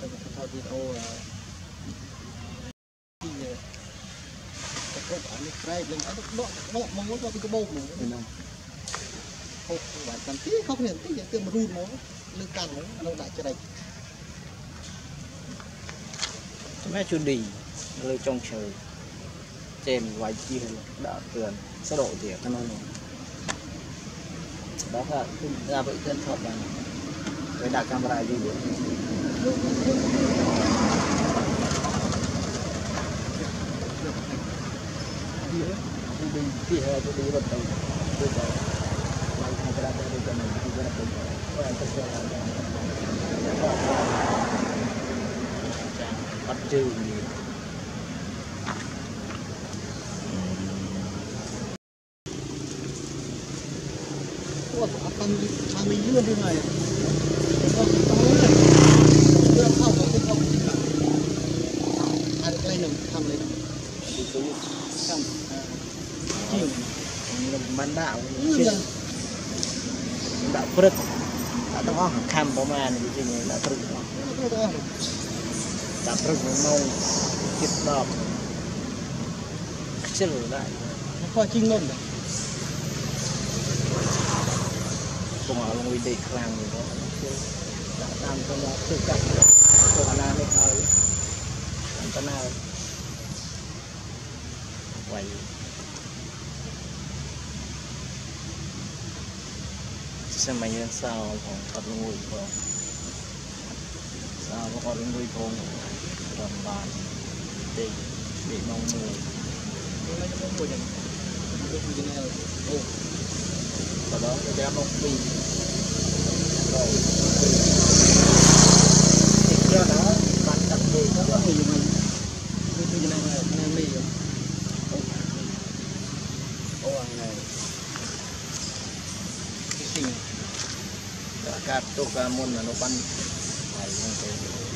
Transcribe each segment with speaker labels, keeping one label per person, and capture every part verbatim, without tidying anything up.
Speaker 1: thôi video cái cốc này cái lên nó nó nó mong muốn cho cái bông này không bạn cần tí không hiện tí cái mà run nó lưng cằn nó nó lại cho đây
Speaker 2: mẹ chú đi lời trong trời trên vài chi đã tường sẽ độ thì cho nó đó là ra với dân thuật là với đặt camera gì được đi đi hay tôi đi bắt đầu tôi bảo lại camera đây cho mình thì rất là tốt và tôi sẽ làm bắt chư gì
Speaker 1: ทำทำมีเรื่องที่ไหนก็ต้องเลยเรื่องเข้าของที่เขาจริงอะไรอะไรหนึ่งทำเลยทำจริง
Speaker 2: มันด่าด่าพรึกต้องอ้อคำประมาณนี้จริงๆด่าพรึกด่าพรึกมันมองคิดดอกเชื่อได้
Speaker 1: พอจริงมั้ง
Speaker 2: ผมเอาลงวิดีครั้งนี้ก็ตามตัวเราคือกับตัวนาไม่เคยตัวนาไว้สมัยยังสาวของกอดลงวิพงสาวของกอดลงวิพงรำบานเด็กเด็กน้องมือ
Speaker 1: ไม่จะต้องพูดอย่างไม่ต้องพูดยังไงโอ้
Speaker 2: sau đó cái bé bông phi rồi theo đó bạn tập về nó có gì mình
Speaker 1: cái cái này là này mì
Speaker 2: ô ăn này
Speaker 1: cái gì
Speaker 2: cả cát tô cà môn là nó bắn phải không thế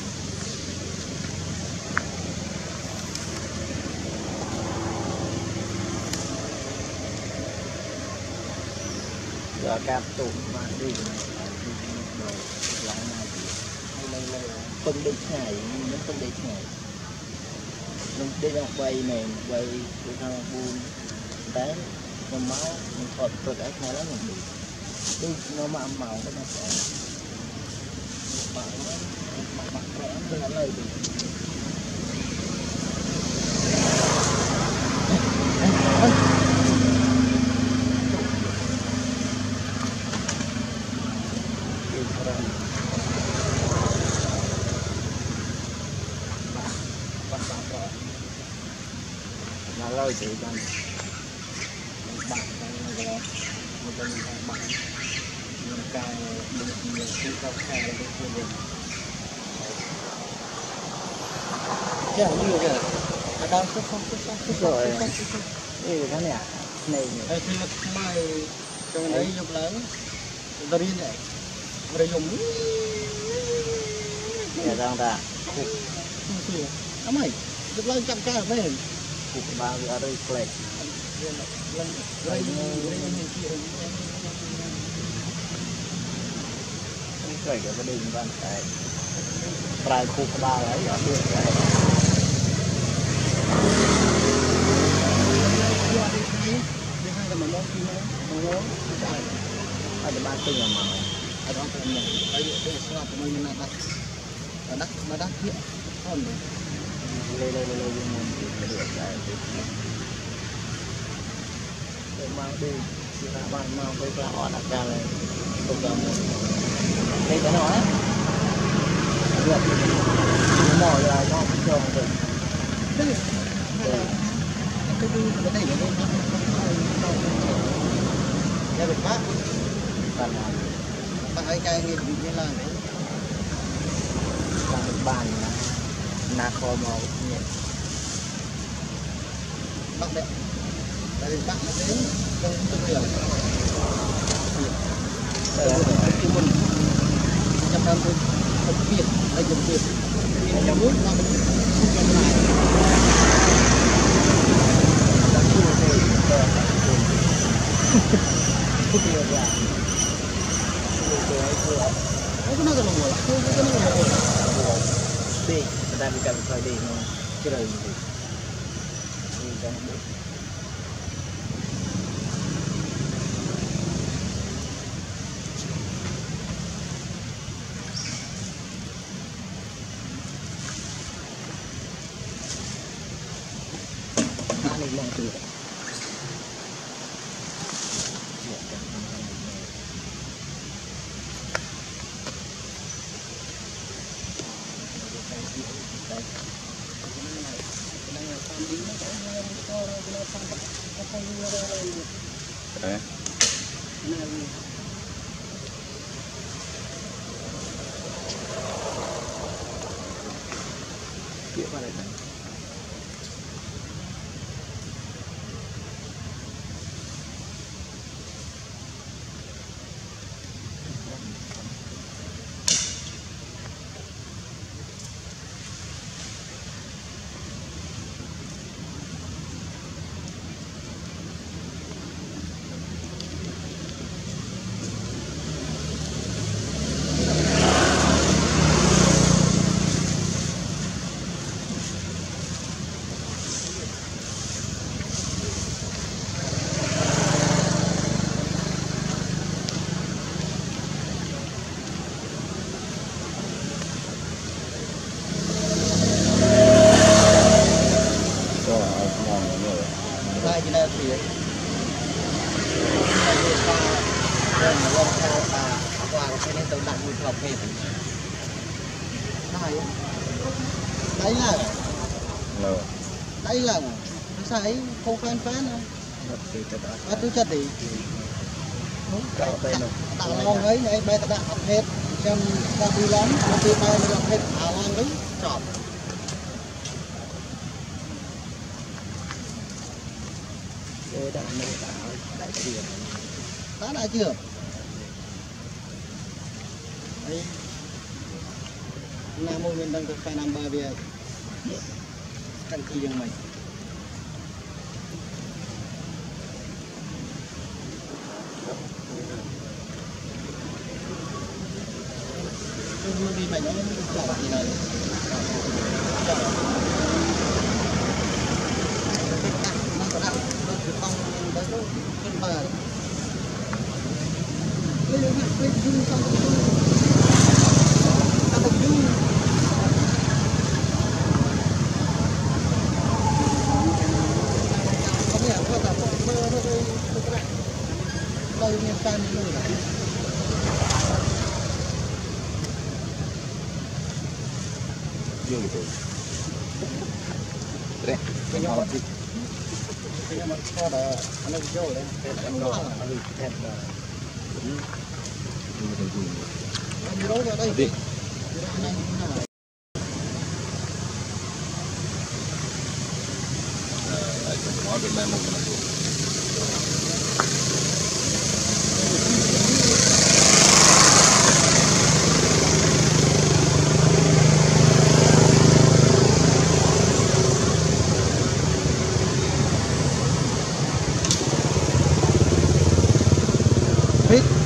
Speaker 2: giờ cam tụ mà đi rồi lại này đây đây phân đi ngày nó phân đi ngày nó đi ra quay này quay cái thằng buồn đấy nó máu mình thọt rồi đấy khai lắm mình đi nó mà màu cái nó sẽ bạn bạn bạn khỏe hơn là lời đi là lời chị bạn bạn cái này một cái bạn một cái một cái cái cao khai là cái gì vậy
Speaker 1: dạ nhiều kìa ở đâu không không không không
Speaker 2: rồi đây cái này này
Speaker 1: đây thì mai trong đấy dùng lớn tôi đi này tôi dùng
Speaker 2: nhà đang ta
Speaker 1: ấm ơi dùng lớn trăm cái mấy hình
Speaker 2: cục ba ở đây plek cái cái cái đình văn cái prai cục ba ấy ở đây cái
Speaker 1: hai là mà nó khi nó nó
Speaker 2: hai là ba tinh là mà
Speaker 1: ở đó thì mình đây đây là của mình là đặt ở đất mà đất hiện hơn
Speaker 2: đây đây đây đây mình phải được cái để mang đi chỉ là bạn mang với cả họ đặt ra này không cần đây cái nó á được mỏ là nó không trồng được
Speaker 1: đây cái cái cái này cái đây được bác
Speaker 2: bạn
Speaker 1: bạn ấy cái nghiệp như là đấy
Speaker 2: làm được bàn na kho màu nhẹ
Speaker 1: bạn đấy tại vì bạn nó đến trong trong điều đây là cái môn trong năm tôi thực hiện đây dùng việc trong nước nó không làm lại không điều ra nó có nó cái là không có nó là
Speaker 2: đi người ta bị cầm thôi đi nó chứ rồi gì đi cho nó biết ta này lòng từ
Speaker 3: Đấy.
Speaker 2: Kia vào đây này. Đây như này thì đây như ta đây mà lông theo ta qua cái này tôi đặt một hộp về đây đấy là
Speaker 3: Rồi.
Speaker 1: đấy là nó sai không phán phán đâu à tôi chất thì tạo lòng ấy này bây ta đã học hết xem ta đi lắm ta đi bay nó học hết à lòng đấy chọn
Speaker 2: đây đã này đã đại tiền
Speaker 1: đã đã chưa đấy nam mô miền đông cực phải nằm bờ bìa căn kỳ dương mình đi mình nó chọn gì này chọn nó có đạo nó cứ phong tới lúc trên bờ bây giờ hạt lên dung xong ta một dung có thể có ta phong bơ nó đây đây đây miền Tây nơi này
Speaker 3: Dương gitu. Đấy,
Speaker 1: cái nhau mất cái nhau mất có là nó vô đấy
Speaker 2: em lo đi thêm là
Speaker 1: em đấu vào đây
Speaker 3: đi. Đấy, nó được lên một cái này.
Speaker 1: Hết